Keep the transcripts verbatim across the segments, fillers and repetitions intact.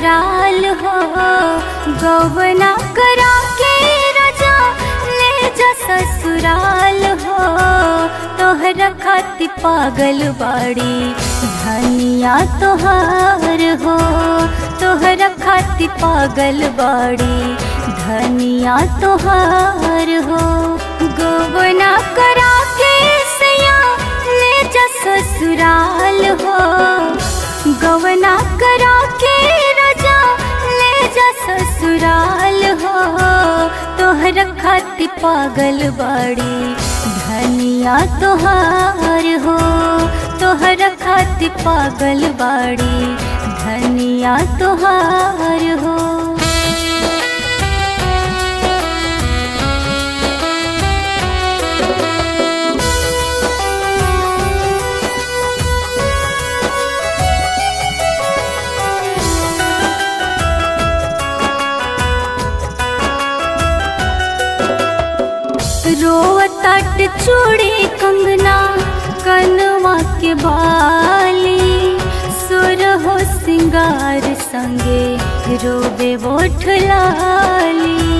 ससुराल हो, गौवना करा के राजा ले जा ससुराल हो। तोहरा खातिर पागल बाड़ी धनिया तोहार हो, तोहरा खातिर पागल बाड़ी धनिया तोहार हो। गौवना करा के सैया ले जा ससुराल हो, गौवना करा के राजा ले जा ससुराल हो। तोहरा खातिर पागल बाड़ी धनिया तोहार हो, तोहरा खातिर पागल बाड़ी धनिया तोहार हो। रोवताट चूड़ी कंगना कनवा के बाली, सुर हो सिंगार संगे रोबे वोट लाली।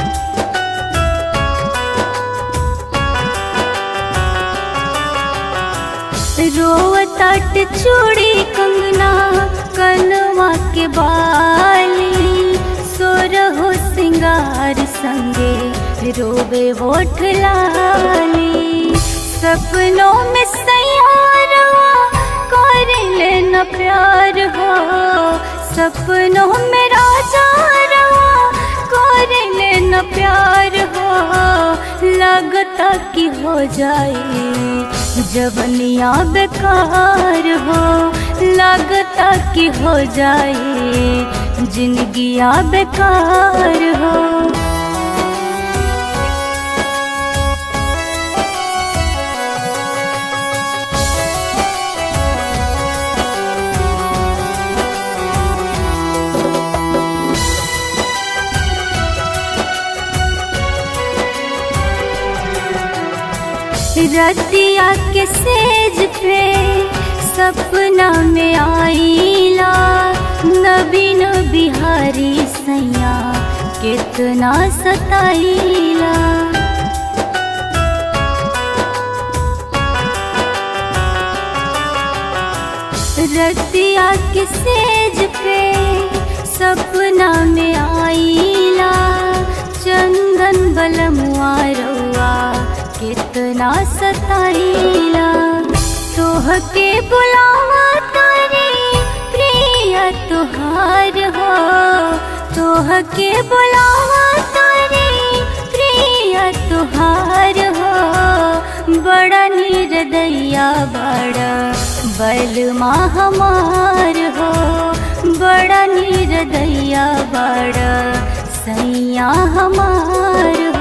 रोवताट चूड़ी कंगना कनवा के बाली, सुर हो सिंगार संगे रोबे वोट लाली। सपनों में सैयारा कर लेना प्यार हो, सपनों में राजा कर लेना प्यार हो। लगता कि हो जाए जवनिया बेकार हो, लगता कि हो जाए जिंदगिया बेकार हो। रतिया के सेज पे सपना में आईला, नवीन बिहारी सैया कितना सताईला। रतिया के सेज पे सपना में आईला, चंदन बलमुआ रउआ कितना सताईला। तोह के बुलावा तारी प्रिय तुहार हो, तोह के बुलावा तारी प्रिय तुहार हो। बड़ा निर्दया बड़ा बलमा हमार हो, बड़ा निर्दया बड़ा सैया हमार हो।